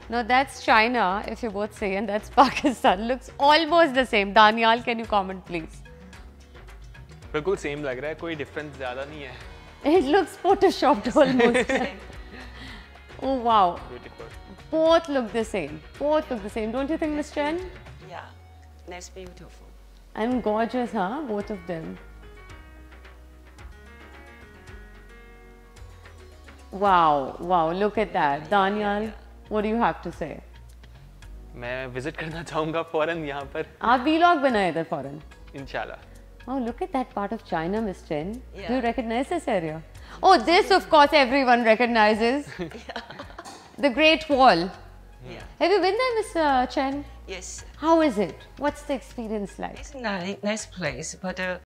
No, that's China, if you both say, and that's Pakistan. Looks almost the same. Danial, can you comment, please? बिल्कुल same लग रहा है, कोई difference ज़्यादा नहीं है. It looks photoshopped almost. Oh wow. Beautiful. Both look the same. Both look the same. Don't you think, Miss Chen? Yeah, that's beautiful. And gorgeous, huh? Both of them. Wow, wow, look at that. Daniel, what do you have to say? मैं visit करना चाहूँगा foreign यहाँ पर. आप vlog बनाए इधर foreign? इंशाल्लाह. Oh, look at that part of China, Miss Chen. Yeah. Do you recognize this area? Oh, this of course everyone recognizes. The Great Wall. Yeah. Have you been there, Miss Chen? Yes, How is it? What's the experience like? it's a nice place, but